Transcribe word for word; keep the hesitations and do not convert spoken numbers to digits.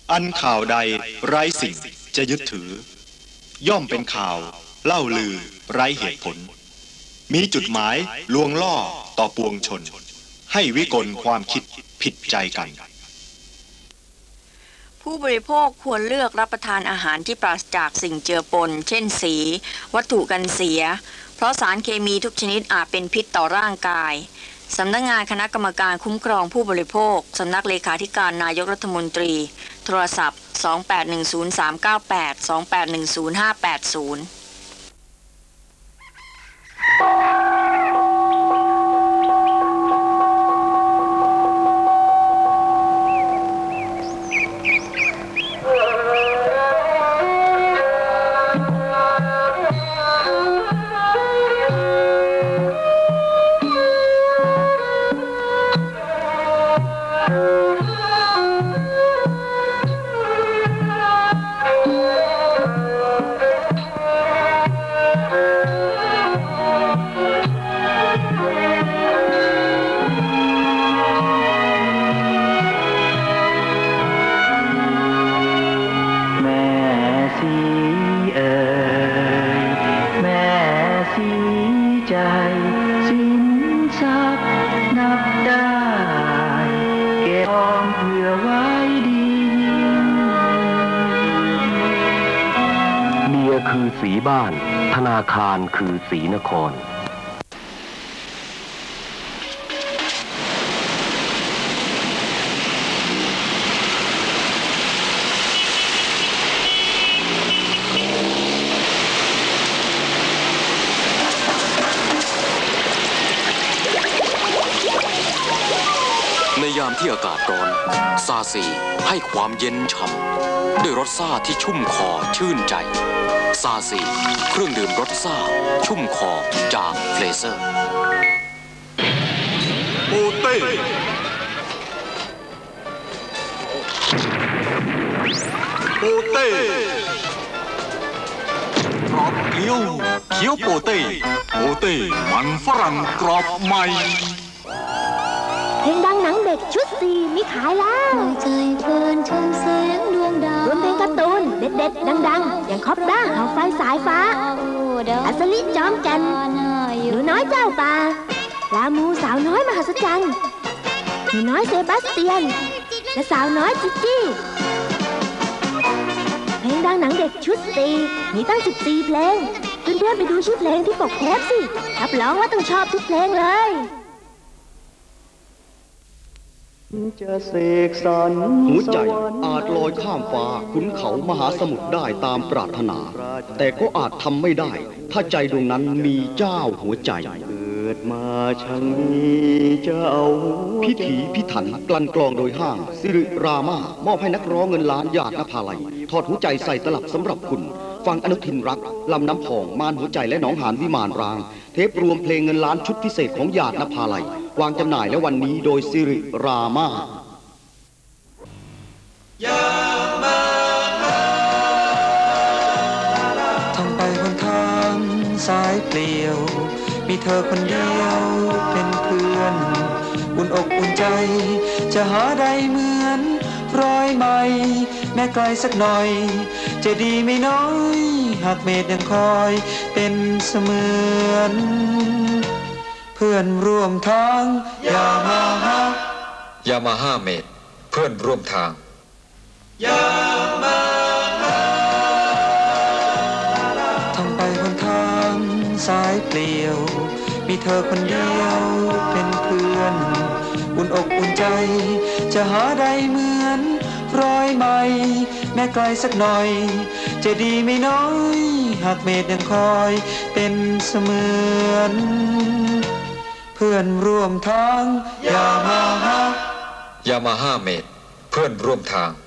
อันข่าวใดไร้สิ่งจะยึดถือย่อมเป็นข่าวเล่าลือไร้เหตุผลมีจุดหมายลวงล่อต่อปวงชนให้วิกลความคิดผิดใจกันผู้บริโภคควรเลือกรับประทานอาหารที่ปราศจากสิ่งเจือปนเช่นสีวัตถุกันเสียเพราะสารเคมีทุกชนิดอาจเป็นพิษต่อร่างกายสำนักงานคณะกรรมการคุ้มครองผู้บริโภคสำนักเลขาธิการนายกรัฐมนตรีโทรศัพท์สอง แปด หนึ่ง ศูนย์ สาม เก้า แปด สอง แปด หนึ่ง ศูนย์ ห้า แปด ศูนย์คือสีบ้านธนาคารคือสีนครในยามที่อากาศร้อนซาซีให้ความเย็นฉ่ำด้วยรสซ่าที่ชุ่มคอชื่นใจซาซีเครื่องดื่มรสซ่าชุ่มคอจากเฟรเซอร์โปเต้โปเต้กรอบเคี้ยวเคี้ยวโปเต้โปเต้มันฝรั่งกรอบใหม่เพลงดังหนังเด็กชุดสี่มีขายแล้วใจเพลินชมแสงดวงดาวรวมเพลงการ์ตูนเด็ดๆดังๆอย่างคอปด้าหาไฟสายฟ้าอัศลิจอมแก่นหนูน้อยเจ้าป่าลามูสาวน้อยมหัศจรรย์หนูน้อยเซบาสเตียนและสาวน้อยจิจี้เพลงดังหนังเด็กชุดสี่มีตั้งสิบสี่เพลงเพื่อนๆไปดูชื่อเพลงที่ปกเทปสิรับรองว่าต้องชอบทุกเพลงเลยจะเสกสรรหัวใจอาจลอยข้ามฟ้าขุนเขามหาสมุทรได้ตามปรารถนาแต่ก็อาจทำไม่ได้ถ้าใจดวงนั้นมีเจ้าหัวใจเกิดมาช่างมีเจ้าพิถีพิถันกลั่นกรองโดยห้างสิริรามามอบให้นักร้องเงินล้านหยาดนภาลัยทอดหัวใจใส่ตลับสำหรับคุณฟังอนุทินรักลำน้ำพองมานหัวใจและหนองหานวิมานรางเทปรวมเพลงเงินล้านชุดพิเศษของหยาดนภาลัยวางจำหน่ายและวันนี้โดยสิริรามาท่องไปบนทางสายเปลี่ยวมีเธอคนเดียวเป็นเพื่อนอุ่นอกอุ่นใจจะหาใดเหมือนรอยใหม่แม้ไกลสักหน่อยจะดีไม่น้อยหากเมฆยังคอยเป็นเสมือนเพื่อนร่วมทางยามาฮ่ายามาฮ่าเมฆเพื่อนร่วมทางยามาฮ่าท่องไปบนทางสายเปลี่ยวมีเธอคนเดียวเป็นเพื่อนอุ่นอกอุ่นใจจะหาใดเหมือนรอยใหม่แม้ไกลสักหน่อยจะดีไม่น้อยหากเมฆยังคอยเป็นเสมือนเพื่อนร่วมทางยามาฮ่ายามาฮ่าเมฆเพื่อนร่วมทาง